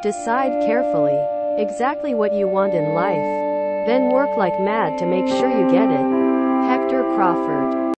Decide carefully exactly what you want in life. Then work like mad to make sure you get it. Hector Crawford.